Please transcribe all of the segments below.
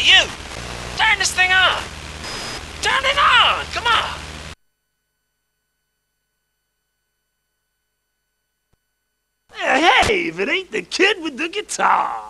you! Turn this thing on! Turn it on! Come on! Hey, if it ain't the kid with the guitar!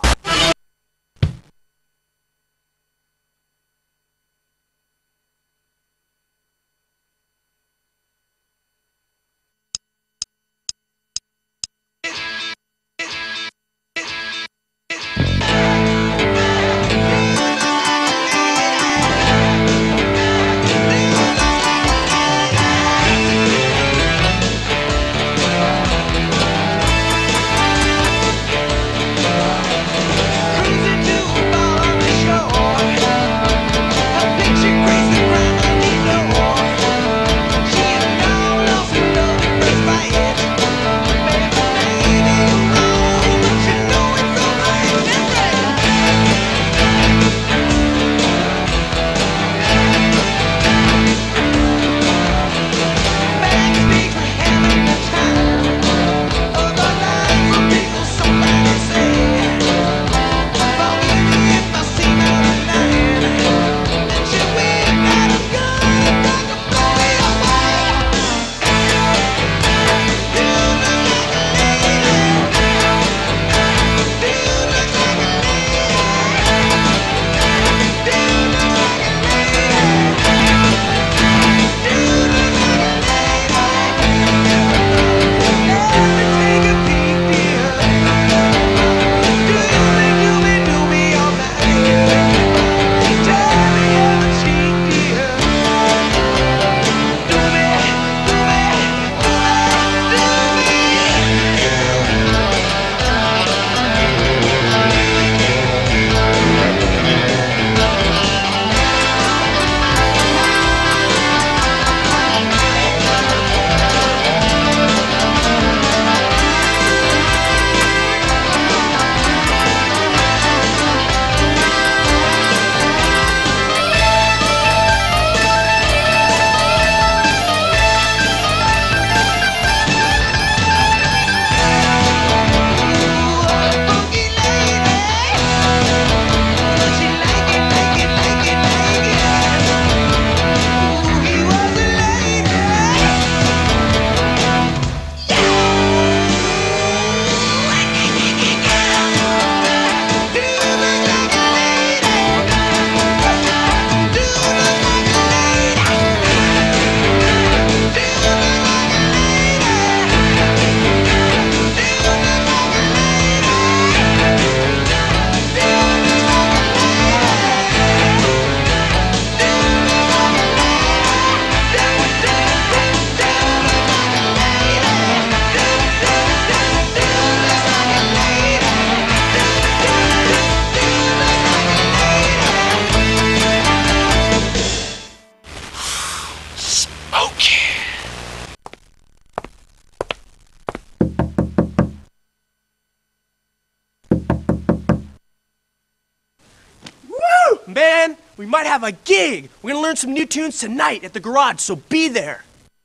Man, we might have a gig. We're gonna learn some new tunes tonight at the garage, so be there.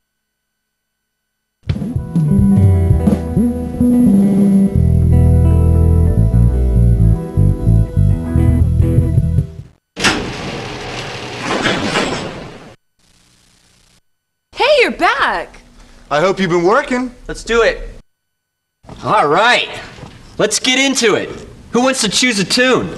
Hey, you're back. I hope you've been working. Let's do it. All right, let's get into it. Who wants to choose a tune?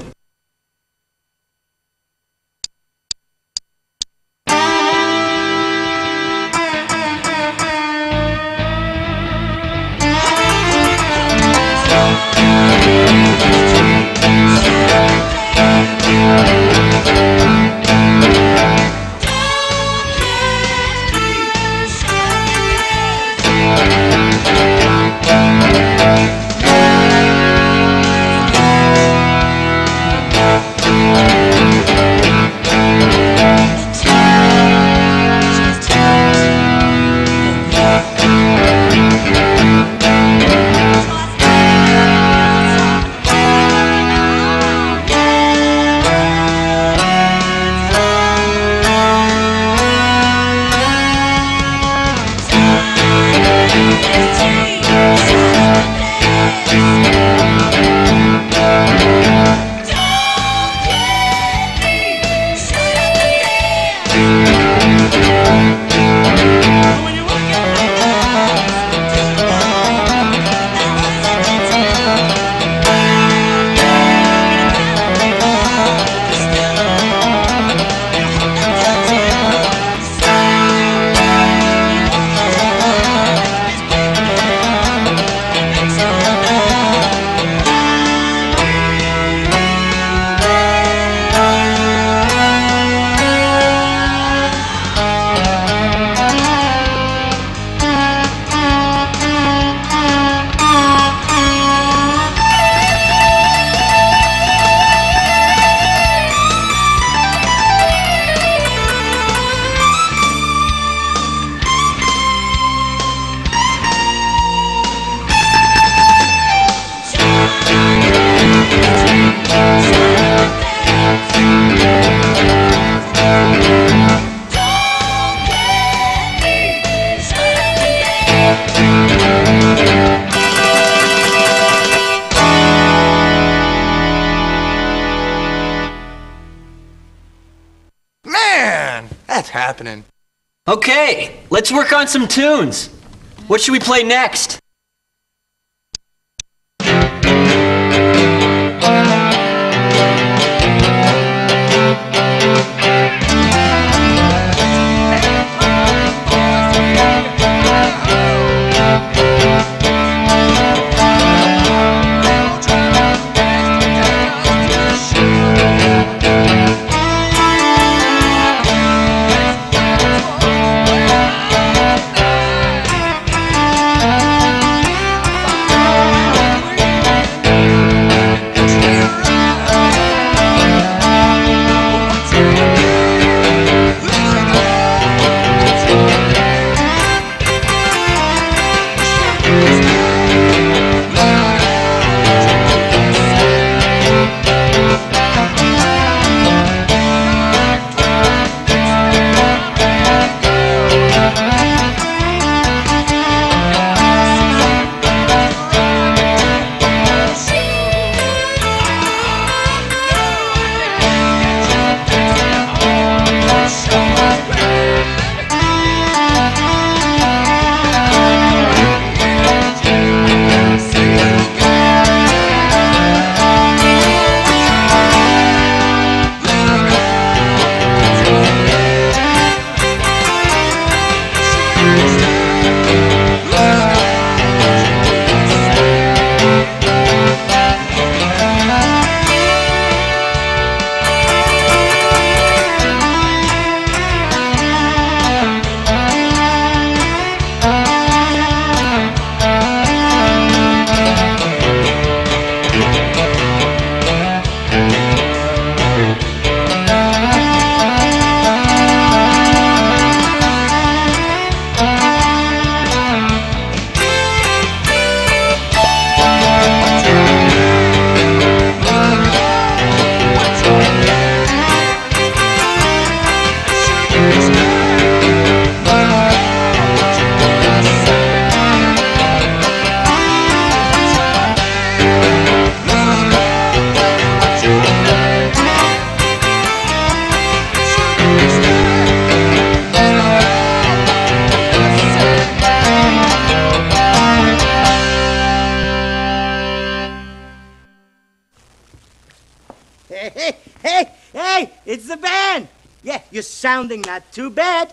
It's happening. Okay, let's work on some tunes. What should we play next? Hey, it's the band. Yeah, you're sounding not too bad.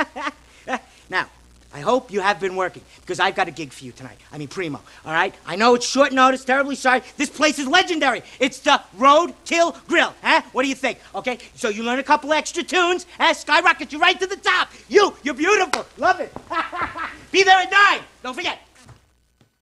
Now, I hope you have been working, because I've got a gig for you tonight. I mean, primo, all right? I know it's short notice, terribly sorry. This place is legendary. It's the Roadkill Grill, huh? What do you think, okay? So you learn a couple extra tunes, skyrocket you right to the top. You're beautiful. Love it. Be there at 9. Don't forget.